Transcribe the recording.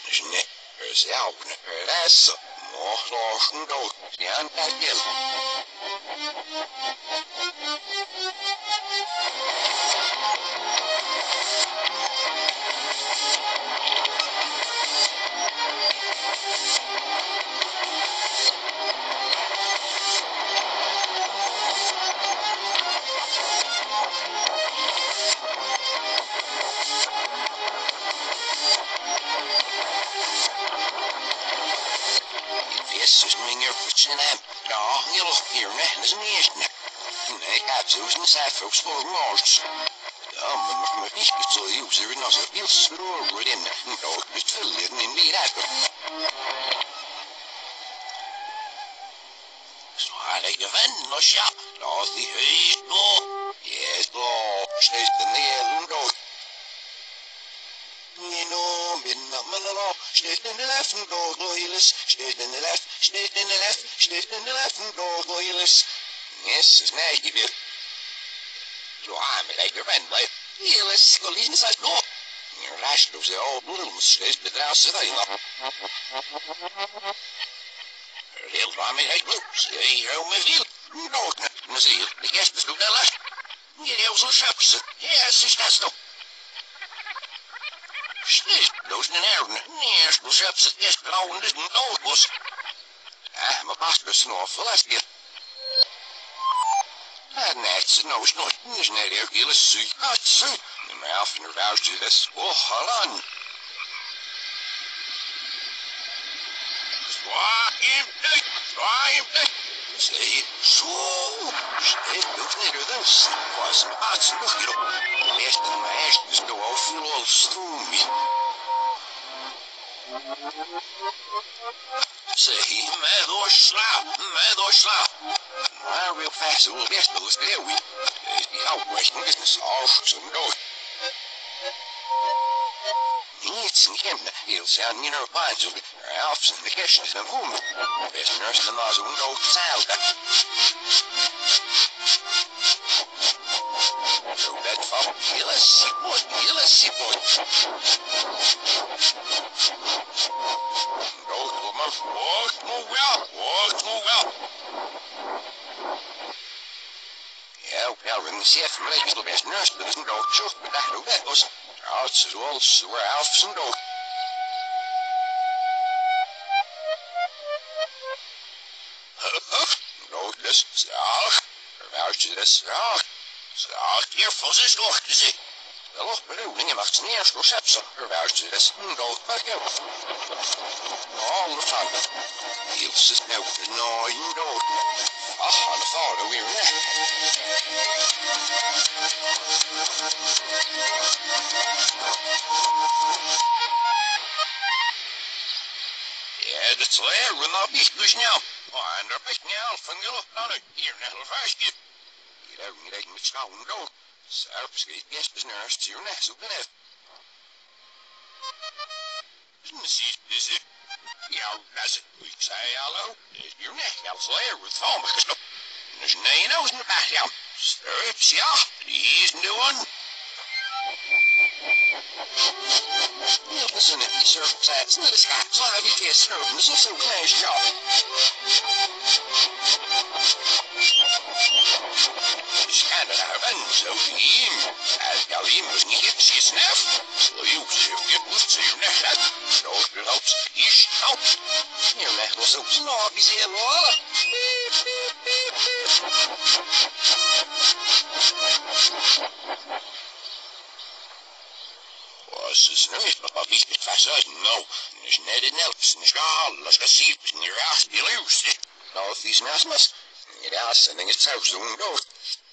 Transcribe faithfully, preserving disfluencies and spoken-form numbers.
Snip, there's the album, that's more lost and go, yeah, and again. This is me your pitching them. No, you'll hear me, isn't it? Nee, absoluut niet zelfs voor morgens. Ja, maar maar niet zo user en als het heel slow within. No, het verleden in die raad. Zo had ik gevonden, los ja. Laat die hees door. Yes, door. Steeds de neer door. You know, in the middle, steeds in the left and go, loyalist. Steeds in the left, steeds in the left, steeds in the left and go, loyalist. Yes, is nice, you will. So I'm like your friend, like, yeah, let's go leave inside go. Your rash knows the old little mistake, but that's it, I know. Heel van mij uit bloed, je hou me veel. Nood, maar zie je, de gast is nog wel last. Je heel zo schapsen, ja, is dat zo. Steeds, doos in een nee, is zo schapsen, is blauw, dus een noodbos. Ah, maar pas best nog veel last hier. Net, nou is nog niet net heel heel ziek. Wat zo? De mouth en ruis je this. Oh, halan. Zwaai hem uit, zwaai hem uit. Zeg, zo. Steeds doet niet dus. Was een arts nog hierop. Eerst een meisje is nog al veel al stroomie. Zeg, mij doorslaap, mij doorslaap. Maar real fast, it will best those there we. The outbreaking business all some go. It's in him, he'll sound you know fine to be Alps and the kitchens and home. Best nurse than those who know sound. So that for he'll a seaport, he'll a seaport. Go to my walk, move well, walk, move well. Ja, wel, we moeten even maar even best nurse, dat is een dood. Zo, we dachten ook dat was. Het is wel zwaar af zijn dood. Dood is zalig. Verwouwtje is zalig. Zalig hier voor zijn dochter zit. Wel nog bedoelingen mag ze niet eerst door sepsen. Verwouwtje is een dood, maar ja. Alle vader. Heel ze snel, nooit een dood. Ach, alle vader weer net. Ja, dat is leer, we nou niet dus nou. En daar ben ik niet van je aan het hier net al vastje. Hier hebben we niet met schouwen dood. Zelfs geen best nurse, hier net zo ben ik. Precies, is het. Ja, dat is het. Ik zei hallo. Hier net, als leer, we vallen gestopt. Dus nee, nou is het back, ja. Stirrups, ja, die is de one. Ja, dat is een die stirrups, dat is niet een schaap. Zo heb ik die stirrups, dat is zo'n klein job. Dus ga er naar ben, zo die hem. Als jouw hem was niet iets, je snaf. Zo je hoeft je moest ze hier net uit. Zo geloopt is nou. Hier leg was ook snap, die zeer wel. Was is nu niet wat niet met vast uit, nou. Is net in elks, is gaal, als gesiep, in je raast, je luist. Nou, die is naast me. Ja, dat is een ding, het zou zo'n dood.